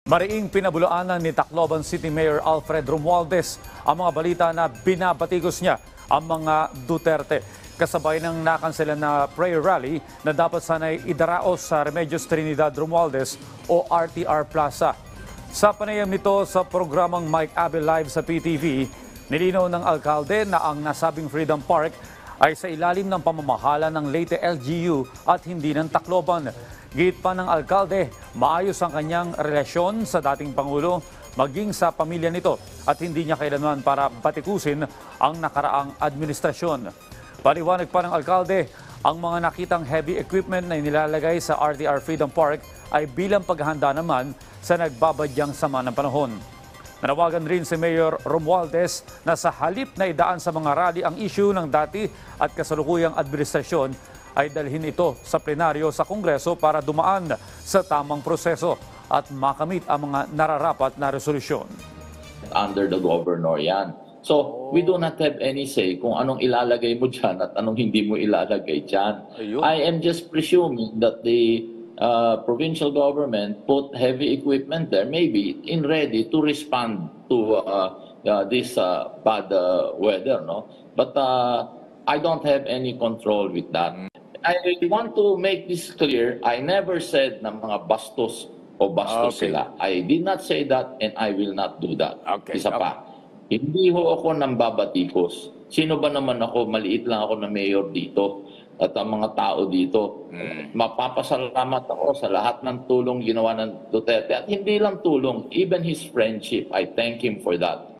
Mariing pinabulaanan ni Tacloban City Mayor Alfred Romualdez ang mga balita na binabatikos niya ang mga Duterte. Kasabay ng nakanselan na prayer rally na dapat sana'y idaraos sa Remedios Trinidad Romualdez o RTR Plaza. Sa panayam nito sa programang Mike Abel Live sa PTV, nilinaw ng alkalde na ang nasabing Freedom Park ay sa ilalim ng pamamahala ng Leyte LGU at hindi ng Tacloban. Git pa ng alkalde, maayos ang kanyang relasyon sa dating Pangulo maging sa pamilya nito at hindi niya kailanman para batikusin ang nakaraang administrasyon. Paliwanag pa ng alkalde, ang mga nakitang heavy equipment na inilalagay sa RTR Freedom Park ay bilang paghahanda naman sa nagbabadyang sama ng panahon. Nanawagan rin si Mayor Romualdez na sa halip na idaan sa mga rally ang issue ng dati at kasalukuyang administrasyon, ay dalhin ito sa plenaryo sa Kongreso para dumaan sa tamang proseso at makamit ang mga nararapat na resolusyon. Under the governor yan. So, we do not have any say kung anong ilalagay mo dyan at anong hindi mo ilalagay dyan. I am just presuming that the provincial government put heavy equipment there, maybe in ready to respond to this bad weather, no? But I don't have any control with that. I want to make this clear. I never said na mga bastos o bastos sila. I did not say that and I will not do that. Isa pa, hindi ho ako nang babatikos. Sino ba naman ako? Maliit lang ako na mayor dito at ang mga tao dito. Mapapasalamat ako sa lahat ng tulong ginawa ng Duterte. At hindi lang tulong, even his friendship. I thank him for that.